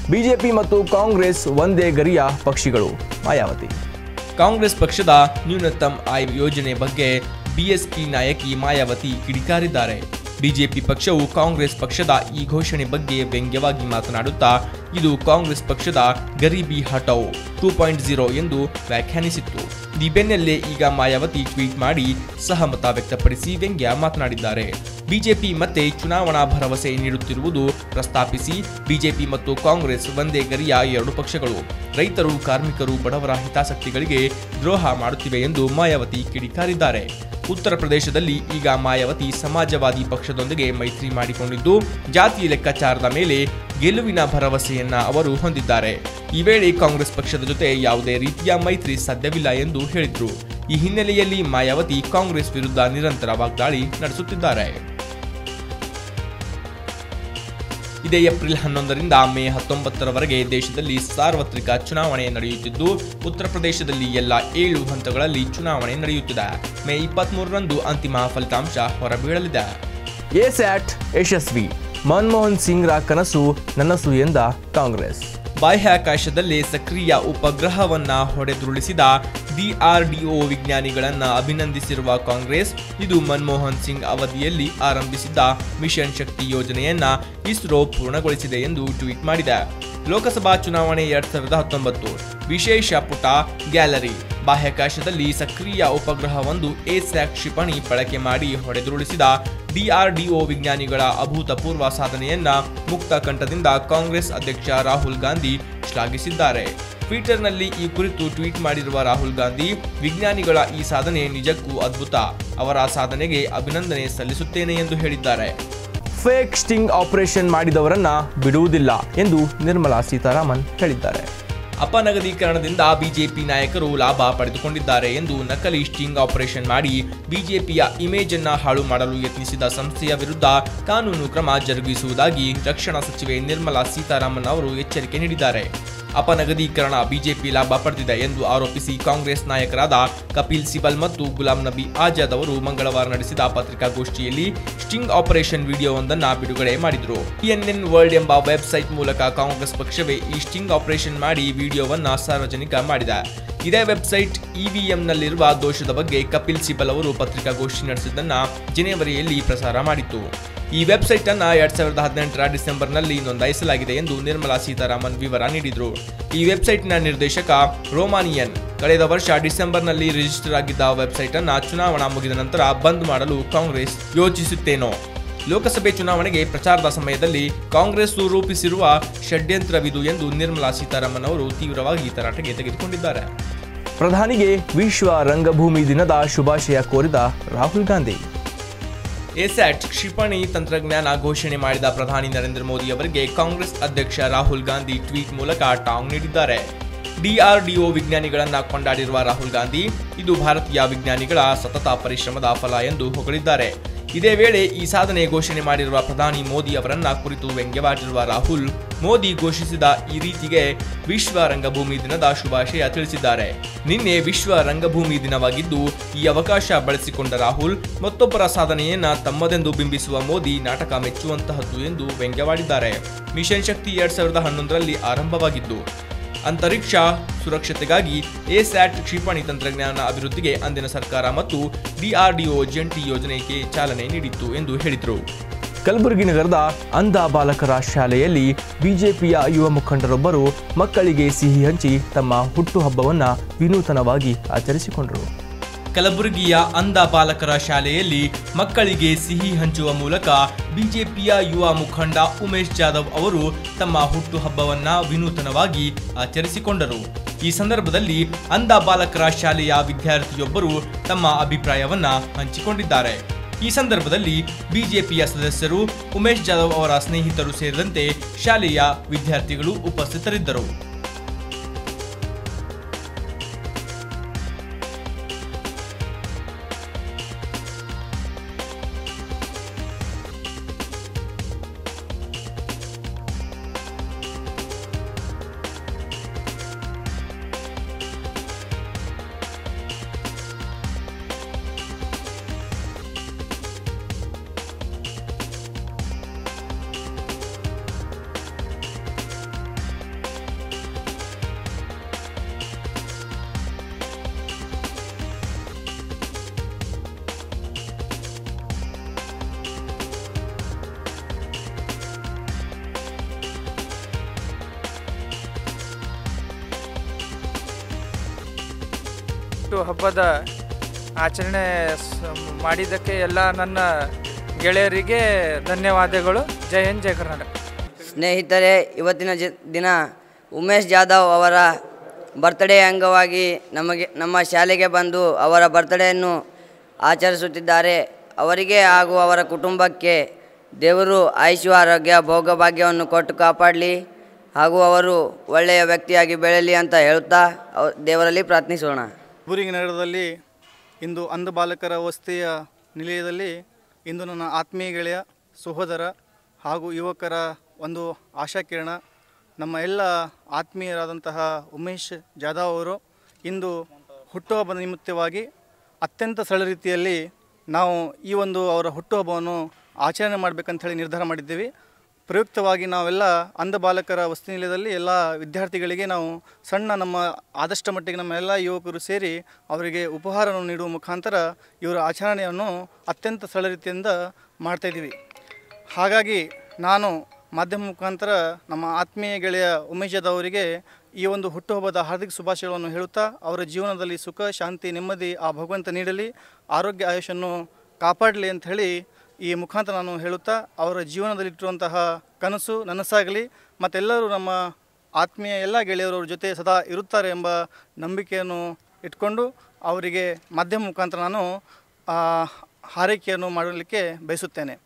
BJP ಮತ್ತು ಕಾಂಗ್ರೆಸ್ ಒಂದೇ ಗರಿಯ ಪಕ್ಷಿಗಳು. ಮಾಯಾವತಿ. ಕಾಂಗ್ರೆಸ್ ಪಕ್ಷದ ನ್ಯೂನತಮ್ ಆಯ್ ಯೋಜನೆ ಬಗ್ಗೆ ಬಿಎಸ್ಪಿ ನಾಯಕಿ ಮಾಯಾವತಿ ಕಿಡಿಕಾರಿದ್ದಾರೆ. ಬಿಜೆಪಿ ಪಕ್ಷವು ಕಾಂಗ್ರೆಸ್ ಪಕ್ಷದ ಈ ಘೋಷಣೆ ಬಗ್ಗೆ ವ್ಯಂಗ್ಯವಾಗಿ ಮಾತನಾಡುತ್ತಾ ಇದು ಕಾಂಗ್ರೆಸ್ ಪಕ್ಷದ ಗರೀಬಿ ಹಟಾವ್ 2.0 ಎಂದು ವ್ಯಾಖ್ಯಾನಿಸಿತ್ತು. ಈ ಬೆನ್ನಲ್ಲೇ ಈಗ ಮಾಯಾವತಿ ಟ್ವೀಟ್ ಮಾಡಿ ಸಹಮತ ವ್ಯಕ್ತಪಡಿಸಿ ವ್ಯಂಗ್ಯ ಮಾತನಾಡಿದ್ದಾರೆ. ಬಿಜೆಪಿ ಮತ್ತೆ ಚುನಾವಣಾ ಭರವಸೆ ನೀಡುತ್ತಿರುವುದು ಪ್ರಸ್ತಾಪಿಸಿ ಬಿಜೆಪಿ ಮತ್ತು ಕಾಂಗ್ರೆಸ್ ಒಂದೇ ಗರಿಯ ಎರಡು ಪಕ್ಷಗಳು, ರೈತರು, ಕಾರ್ಮಿಕರು, ಬಡವರ ಹಿತಾಸಕ್ತಿಗಳಿಗೆ ದ್ರೋಹ ಮಾಡುತ್ತಿವೆ ಎಂದು ಮಾಯಾವತಿ ಕಿಡಿಕಾರಿದ್ದಾರೆ. ಉತ್ತರ ಪ್ರದೇಶದಲ್ಲಿ ಈಗ ಮಾಯಾವತಿ ಸಮಾಜವಾದಿ ಪಕ್ಷದೊಂದಿಗೆ ಮೈತ್ರಿ ಮಾಡಿಕೊಂಡಿದ್ದು ಜಾತಿ ಲೆಕ್ಕಾಚಾರದ ಮೇಲೆ ಗೆಲುವಿನ ಭರವಸೆಯನ್ನ ಅವರು ಹೊಂದಿದ್ದಾರೆ. ಈ ವೇಳೆ ಕಾಂಗ್ರೆಸ್ ಪಕ್ಷದ ಜೊತೆ ಯಾವುದೇ ರೀತಿಯ ಮೈತ್ರಿ ಸಾಧ್ಯವಿಲ್ಲ ಎಂದು ಹೇಳಿದ್ರು. ಈ ಹಿನ್ನೆಲೆಯಲ್ಲಿ ಮಾಯಾವತಿ ಕಾಂಗ್ರೆಸ್ ವಿರುದ್ಧ ನಿರಂತರ ವಾಗ್ದಾಳಿ ನಡೆಸುತ್ತಿದ್ದಾರೆ. ಇದೇ ಏಪ್ರಿಲ್ 11ರಿಂದ ಮೇ 19ರವರೆಗೆ ದೇಶದಲ್ಲಿ ಸಾರ್ವತ್ರಿಕ ಚುನಾವಣೆ ನಡೆಯುತ್ತಿದ್ದು ಉತ್ತರ ಪ್ರದೇಶದಲ್ಲಿ ಎಲ್ಲ 7 ಹಂತಗಳಲ್ಲಿ ಚುನಾವಣೆ ನಡೆಯುತ್ತಿದೆ. ಮೇ 23ರಂದು ಅಂತಿಮ ಫಲಿತಾಂಶ ಹೊರಬೀಳಲಿದೆ. ಎಸ್ಯಾಟ್ ಯಶಸ್ವಿ, ಮನಮೋಹನ್ ಸಿಂಗ್ರ ಕನಸು ನನಸು ಎಂದ ಕಾಂಗ್ರೆಸ್. ಬಾಹ್ಯಾಕಾಶದಲ್ಲಿ ಸಕ್ರಿಯ ಉಪಗ್ರಹವನ್ನ ಹೊಡೆದುರುಳಿಸಿದ DRDO ವಿಜ್ಞಾನಿಗಳನ್ನ ಅಭಿನಂದಿಸಿರುವ ಕಾಂಗ್ರೆಸ್ ಇದು ಮನಮೋಹನ್ ಸಿಂಗ್ ಅವಧಿಯಲ್ಲಿ ಆರಂಭಿಸಿದ್ದ ಮಿಷನ್ ಶಕ್ತಿ ಯೋಜನೆಯನ್ನ ಇಸ್ರೋ ಪೂರ್ಣಗೊಳಿಸಿದೆ ಎಂದು ಟ್ವೀಟ್ ಮಾಡಿದೆ. ಲೋಕಸಭಾ ಚುನಾವಣೆ 2019 ವಿಶೇಷ ಪುಟ ಗ್ಯಾಲರಿ. ಬಾಹ್ಯಾಕಾಶದಲ್ಲಿ ಸಕ್ರಿಯ ಉಪಗ್ರಹವೊಂದು ಎಸ್ಯಾಟ್ ಕ್ಷಿಪಣಿ ಬಳಕೆ ಮಾಡಿ ಹೊಡೆದುರುಳಿಸಿದ DRDO ವಿಜ್ಞಾನಿಗಳ ಅಭೂತಪೂರ್ವ ಸಾಧನೆಯನ್ನ ಮುಕ್ತ ಕಂಠದಿಂದ ಕಾಂಗ್ರೆಸ್ ಅಧ್ಯಕ್ಷ ರಾಹುಲ್ ಗಾಂಧಿ ಶ್ಲಾಘಿಸಿದ್ದಾರೆ. ಟ್ವಿಟರ್ನಲ್ಲಿ ಈ ಕುರಿತು ಟ್ವೀಟ್ ಮಾಡಿರುವ ರಾಹುಲ್ ಗಾಂಧಿ, ವಿಜ್ಞಾನಿಗಳ ಈ ಸಾಧನೆ ನಿಜಕ್ಕೂ ಅದ್ಭುತ, ಅವರ ಸಾಧನೆಗೆ ಅಭಿನಂದನೆ ಸಲ್ಲಿಸುತ್ತೇನೆ ಎಂದು ಹೇಳಿದ್ದಾರೆ. ಫೇಕ್ ಸ್ಟಿಂಗ್ ಆಪರೇಷನ್ ಮಾಡಿದವರನ್ನ ಬಿಡುವುದಿಲ್ಲ ಎಂದು ನಿರ್ಮಲಾ ಸೀತಾರಾಮನ್ ಹೇಳಿದ್ದಾರೆ. ಅಪನಗದೀಕರಣದಿಂದ ಬಿಜೆಪಿ ನಾಯಕರು ಲಾಭ ಪಡೆದುಕೊಂಡಿದ್ದಾರೆ ಎಂದು ನಕಲಿ ಸ್ಟಿಂಗ್ ಆಪರೇಷನ್ ಮಾಡಿ ಬಿಜೆಪಿಯ ಇಮೇಜ್ ಅನ್ನ ಹಾಳು ಮಾಡಲು ಯತ್ನಿಸಿದ ಸಂಸ್ಥೆಯ ವಿರುದ್ಧ ಕಾನೂನು ಕ್ರಮ ಜರುಗಿಸುವುದಾಗಿ ರಕ್ಷಣಾ ಸಚಿವೆ ನಿರ್ಮಲಾ ಸೀತಾರಾಮನ್ ಅವರು ಎಚ್ಚರಿಕೆ ನೀಡಿದ್ದಾರೆ. ಅಪನಗದೀಕರಣ ಬಿಜೆಪಿ ಲಾಭ ಪಡೆದಿದೆ ಎಂದು ಆರೋಪಿಸಿ ಕಾಂಗ್ರೆಸ್ ನಾಯಕರಾದ ಕಪಿಲ್ ಸಿಬಲ್ ಮತ್ತು ಗುಲಾಂ ನಬಿ ಆಜಾದ್ ಅವರು ಮಂಗಳವಾರ ನಡೆಸಿದ ಪತ್ರಿಕಾಗೋಷ್ಠಿಯಲ್ಲಿ ಸ್ಟಿಂಗ್ ಆಪರೇಷನ್ ವಿಡಿಯೋವೊಂದನ್ನು ಬಿಡುಗಡೆ ಮಾಡಿದರು. CNN ವರ್ಲ್ಡ್ ಎಂಬ ವೆಬ್ಸೈಟ್ ಮೂಲಕ ಕಾಂಗ್ರೆಸ್ ಪಕ್ಷವೇ ಈ ಸ್ಟಿಂಗ್ ಆಪರೇಷನ್ ಮಾಡಿ ವಿಡಿಯೋವನ್ನ ಸಾರ್ವಜನಿಕ ಮಾಡಿದೆ. ಇದೇ ವೆಬ್ಸೈಟ್ EVMನಲ್ಲಿರುವ ದೋಷದ ಬಗ್ಗೆ ಕಪಿಲ್ ಸಿಬಲ್ ಅವರು ಪತ್ರಿಕಾಗೋಷ್ಠಿ ನಡೆಸಿದ್ದನ್ನ ಜನವರಿಯಲ್ಲಿ ಪ್ರಸಾರ ಮಾಡಿತ್ತು. ಈ ವೆಬ್ಸೈಟ್ ಅನ್ನ 2018ರ ಡಿಸೆಂಬರ್ನಲ್ಲಿ ನೋಂದಾಯಿಸಲಾಗಿದೆ ಎಂದು ನಿರ್ಮಲಾ ಸೀತಾರಾಮನ್ ವಿವರ ನೀಡಿದರು. ಈ ವೆಬ್ಸೈಟ್ನ ನಿರ್ದೇಶಕ ರೋಮಾನಿಯನ್ ಕಳೆದ ವರ್ಷ ಡಿಸೆಂಬರ್ನಲ್ಲಿ ರಿಜಿಸ್ಟರ್ ಆಗಿದ್ದ ವೆಬ್ಸೈಟ್ ಅನ್ನ ಚುನಾವಣಾ ಮುಗಿದ ನಂತರ ಬಂದ್ ಮಾಡಲು ಕಾಂಗ್ರೆಸ್ ಯೋಚಿಸುತ್ತೇನೋ. ಲೋಕಸಭೆ ಚುನಾವಣೆಗೆ ಪ್ರಚಾರದ ಸಮಯದಲ್ಲಿ ಕಾಂಗ್ರೆಸ್ ರೂಪಿಸಿರುವ ಷಡ್ಯಂತ್ರವಿದು ಎಂದು ನಿರ್ಮಲಾ ಸೀತಾರಾಮನ್ ಅವರು ತೀವ್ರವಾಗಿ ತರಾಟೆಗೆ ತೆಗೆದುಕೊಂಡಿದ್ದಾರೆ. ಪ್ರಧಾನಿಗೆ ವಿಶ್ವ ರಂಗಭೂಮಿ ದಿನದ ಶುಭಾಶಯ ಕೋರಿದ ರಾಹುಲ್ ಗಾಂಧಿ. ಎಸ್ಯಾಟ್ ಕ್ಷಿಪಣಿ ತಂತ್ರಜ್ಞಾನ ಘೋಷಣೆ ಮಾಡಿದ ಪ್ರಧಾನಿ ನರೇಂದ್ರ ಮೋದಿ ಅವರಿಗೆ ಕಾಂಗ್ರೆಸ್ ಅಧ್ಯಕ್ಷ ರಾಹುಲ್ ಗಾಂಧಿ ಟ್ವೀಟ್ ಮೂಲಕ ಟಾಂಗ್ ನೀಡಿದ್ದಾರೆ. DRDO ವಿಜ್ಞಾನಿಗಳನ್ನ ಕೊಂಡಾಡಿರುವ ರಾಹುಲ್ ಗಾಂಧಿ ಇದು ಭಾರತೀಯ ವಿಜ್ಞಾನಿಗಳ ಸತತ ಪರಿಶ್ರಮದ ಫಲ ಎಂದು ಹೊಗಳಿದ್ದಾರೆ. ಇದೇ ವೇಳೆ ಈ ಸಾಧನೆ ಘೋಷಣೆ ಮಾಡಿರುವ ಪ್ರಧಾನಿ ಮೋದಿ ಅವರನ್ನ ಕುರಿತು ವ್ಯಂಗ್ಯವಾಡಿರುವ ರಾಹುಲ್, ಮೋದಿ ಘೋಷಿಸಿದ ಈ ರೀತಿಗೆ ವಿಶ್ವ ರಂಗಭೂಮಿ ದಿನದ ಶುಭಾಶಯ ತಿಳಿಸಿದ್ದಾರೆ. ನಿನ್ನೆ ವಿಶ್ವ ರಂಗಭೂಮಿ ದಿನವಾಗಿದ್ದು ಈ ಅವಕಾಶ ಬಳಸಿಕೊಂಡ ರಾಹುಲ್ ಮತ್ತೊಬ್ಬರ ಸಾಧನೆಯನ್ನ ತಮ್ಮದೆಂದು ಬಿಂಬಿಸುವ ಮೋದಿ ನಾಟಕ ಮೆಚ್ಚುವಂತಹದ್ದು ಎಂದು ವ್ಯಂಗ್ಯವಾಡಿದ್ದಾರೆ. ಮಿಷನ್ ಶಕ್ತಿ 2011ರಲ್ಲಿ ಆರಂಭವಾಗಿದ್ದು ಅಂತರಿಕ್ಷ ಸುರಕ್ಷತೆಗಾಗಿ ಎಸ್ಯಾಟ್ ಕ್ಷಿಪಣಿ ತಂತ್ರಜ್ಞಾನ ಅಭಿವೃದ್ಧಿಗೆ ಅಂದಿನ ಸರ್ಕಾರ ಮತ್ತು DRDO ಜಂಟಿ ಯೋಜನೆಗೆ ಚಾಲನೆ ನೀಡಿತ್ತು ಎಂದು ಹೇಳಿದರು. ಕಲಬುರಗಿ ನಗರದ ಅಂಧ ಬಾಲಕರ ಶಾಲೆಯಲ್ಲಿ ಬಿಜೆಪಿಯ ಯುವ ಮುಖಂಡರೊಬ್ಬರು ಮಕ್ಕಳಿಗೆ ಸಿಹಿ ಹಂಚಿ ತಮ್ಮ ಹುಟ್ಟುಹಬ್ಬವನ್ನು ವಿನೂತನವಾಗಿ ಆಚರಿಸಿಕೊಂಡರು. ಕಲಬುರಗಿಯ ಅಂಧ ಬಾಲಕರ ಶಾಲೆಯಲ್ಲಿ ಮಕ್ಕಳಿಗೆ ಸಿಹಿ ಹಂಚುವ ಮೂಲಕ ಬಿಜೆಪಿಯ ಯುವ ಮುಖಂಡ ಉಮೇಶ್ ಜಾಧವ್ ಅವರು ತಮ್ಮ ಹುಟ್ಟುಹಬ್ಬವನ್ನ ವಿನೂತನವಾಗಿ ಆಚರಿಸಿಕೊಂಡರು. ಈ ಸಂದರ್ಭದಲ್ಲಿ ಅಂಧ ಬಾಲಕರ ಶಾಲೆಯ ವಿದ್ಯಾರ್ಥಿಯೊಬ್ಬರು ತಮ್ಮ ಅಭಿಪ್ರಾಯವನ್ನ ಹಂಚಿಕೊಂಡಿದ್ದಾರೆ. ಈ ಸಂದರ್ಭದಲ್ಲಿ ಬಿಜೆಪಿಯ ಸದಸ್ಯರು, ಉಮೇಶ್ ಜಾಧವ್ ಅವರ ಸ್ನೇಹಿತರು ಸೇರಿದಂತೆ ಶಾಲೆಯ ವಿದ್ಯಾರ್ಥಿಗಳು ಉಪಸ್ಥಿತರಿದ್ದರು. ಹುಟ್ಟು ಹಬ್ಬದ ಆಚರಣೆ ಮಾಡಿದ್ದಕ್ಕೆ ಎಲ್ಲ ನನ್ನ ಗೆಳೆಯರಿಗೆ ಧನ್ಯವಾದಗಳು. ಜೈ ಹಿಂದ್, ಜೈ ಕರ್ನಾಟಕ. ಸ್ನೇಹಿತರೆ, ಇವತ್ತಿನ ದಿನ ಉಮೇಶ್ ಜಾಧವ್ ಅವರ ಬರ್ತ್ಡೇ ಅಂಗವಾಗಿ ನಮ್ಮ ಶಾಲೆಗೆ ಬಂದು ಅವರ ಬರ್ತ್ಡೇಯನ್ನು ಆಚರಿಸುತ್ತಿದ್ದಾರೆ. ಅವರಿಗೆ ಹಾಗೂ ಅವರ ಕುಟುಂಬಕ್ಕೆ ದೇವರು ಆಯುಷ್ಯ ಆರೋಗ್ಯ ಭೋಗಭಾಗ್ಯವನ್ನು ಕೊಟ್ಟು ಕಾಪಾಡಲಿ ಹಾಗೂ ಅವರು ಒಳ್ಳೆಯ ವ್ಯಕ್ತಿಯಾಗಿ ಬೆಳೆಯಲಿ ಅಂತ ಹೇಳುತ್ತಾ ದೇವರಲ್ಲಿ ಪ್ರಾರ್ಥಿಸೋಣ. ಕಲಬುರಗಿ ನಗರದಲ್ಲಿ ಇಂದು ಅಂಧ ಬಾಲಕರ ವಸತಿಯ ನಿಲಯದಲ್ಲಿ ಇಂದು ನನ್ನ ಆತ್ಮೀಯ ಗೆಳೆಯ, ಸಹೋದರ ಹಾಗೂ ಯುವಕರ ಒಂದು ಆಶಾಕಿರಣ, ನಮ್ಮ ಎಲ್ಲ ಆತ್ಮೀಯರಾದಂತಹ ಉಮೇಶ್ ಜಾಧವ್ ಅವರು ಇಂದು ಹುಟ್ಟುಹಬ್ಬದ ನಿಮಿತ್ತವಾಗಿ ಅತ್ಯಂತ ಸರಳ ರೀತಿಯಲ್ಲಿ ನಾವು ಈ ಒಂದು ಅವರ ಹುಟ್ಟುಹಬ್ಬವನ್ನು ಆಚರಣೆ ಮಾಡಬೇಕಂತ ಹೇಳಿ ನಿರ್ಧಾರ ಮಾಡಿದ್ದೀವಿ. ಪ್ರಯುಕ್ತವಾಗಿ ನಾವೆಲ್ಲ ಅಂಧ ಬಾಲಕರ ವಸತಿ ನಿಲಯದಲ್ಲಿ ಎಲ್ಲ ವಿದ್ಯಾರ್ಥಿಗಳಿಗೆ ನಾವು ನಮ್ಮ ಆದಷ್ಟು ಮಟ್ಟಿಗೆ ನಮ್ಮ ಎಲ್ಲ ಯುವಕರು ಸೇರಿ ಅವರಿಗೆ ಉಪಹಾರವನ್ನು ನೀಡುವ ಮುಖಾಂತರ ಇವರ ಆಚರಣೆಯನ್ನು ಅತ್ಯಂತ ಸರಳ ರೀತಿಯಿಂದ ಮಾಡ್ತಾಯಿದ್ದೀವಿ. ಹಾಗಾಗಿ ನಾನು ಮಾಧ್ಯಮ ಮುಖಾಂತರ ನಮ್ಮ ಆತ್ಮೀಯ ಗೆಳೆಯ ಉಮೇಶ್ ಜಾಧವ್ ಅವರಿಗೆ ಈ ಒಂದು ಹುಟ್ಟುಹಬ್ಬದ ಹಾರ್ದಿಕ ಶುಭಾಶಯಗಳನ್ನು ಹೇಳುತ್ತಾ ಅವರ ಜೀವನದಲ್ಲಿ ಸುಖ, ಶಾಂತಿ, ನೆಮ್ಮದಿ ಆ ಭಗವಂತ ನೀಡಲಿ, ಆರೋಗ್ಯ ಆಯುಷನ್ನು ಕಾಪಾಡಲಿ ಅಂತ ಹೇಳಿ ಈ ಮುಖಾಂತರ ನಾನು ಹೇಳುತ್ತಾ ಅವರ ಜೀವನದಲ್ಲಿಟ್ಟಿರುವಂತಹ ಕನಸು ನನಸಾಗಲಿ ಮತ್ತೆಲ್ಲರೂ ನಮ್ಮ ಆತ್ಮೀಯ ಎಲ್ಲ ಗೆಳೆಯರು ಅವ್ರ ಜೊತೆ ಸದಾ ಇರುತ್ತಾರೆ ಎಂಬ ನಂಬಿಕೆಯನ್ನು ಇಟ್ಕೊಂಡು ಅವರಿಗೆ ಮಾಧ್ಯಮ ಮುಖಾಂತರ ನಾನು ಹಾರೈಕೆಯನ್ನು ಮಾಡಲಿಕ್ಕೆ ಬಯಸುತ್ತೇನೆ.